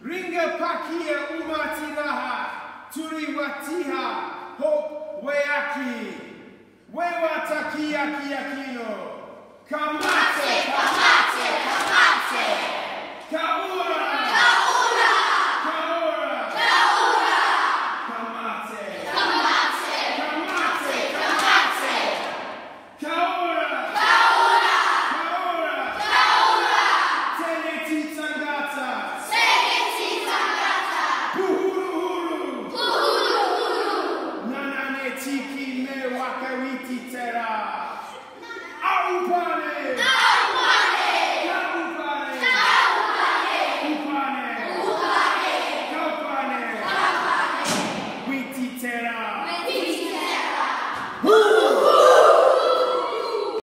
Ringa pakia umatiraha, turiwatiha, hope weaki, wewatakia kiakino. Kamate, kamate, kamate.